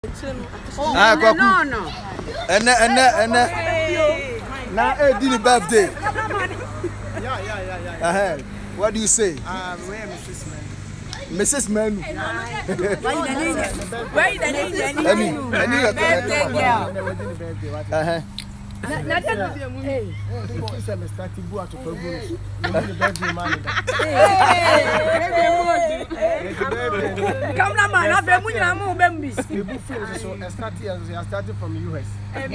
Ah, Kwaku. And now, the birthday. Yeah. What do you say? Mrs. Manu. Started from US.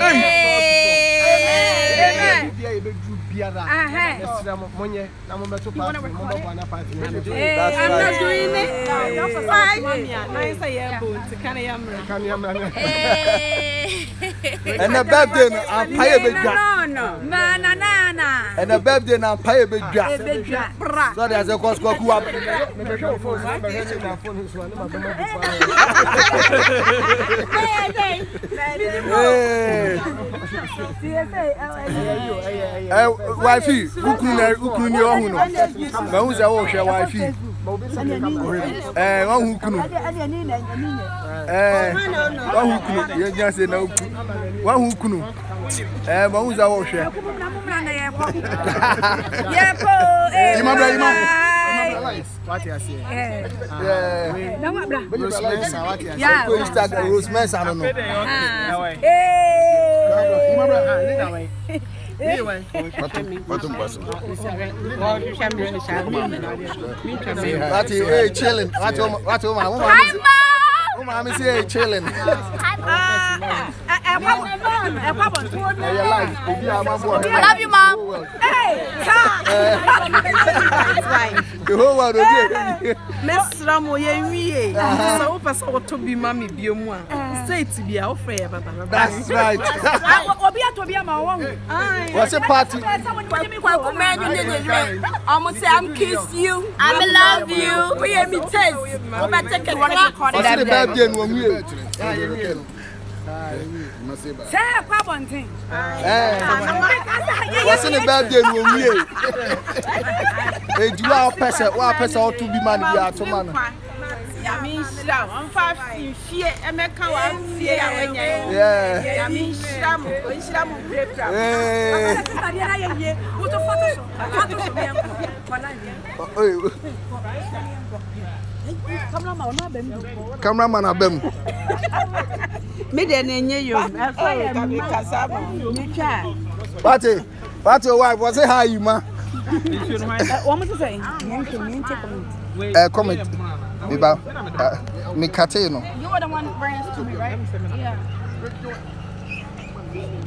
And the birthday, I'm pay a big drop. And the birthday, I'm pay a big drop. So there's a cost Kwaku up. Wifey, ukunu yo hu no. Ma hu se wo hwe wifey. Won hu kunu. Won hu kunu. Ye nya se na uku. Won hu kunu. Ma hu se wo hwe. Yepo. Ima. What you say? No, yeah, Rosemary, I don't know. Chilling. Mommy say chilling. I love you, Mom. Hey, the whole world will be. Miss Ramo, ye, so person to be Mammy Biomwa. Say to be our friend, Papa. That's right. What's a party? Kwaku Manu, I'm gonna say I'm kiss you. I love you. We have me taste. I'm gonna take one record. Say one thing. What's in the birthday room? Do you have a person to be man? I mean, I'm 5 feet, and make one fear. Yeah, I mean, Sham, cameraman abem. Me didn't you. What's your wife? What's it? How you, ma? What to say? Comment. Me cateno. You are the one that brings to me, right? Yeah.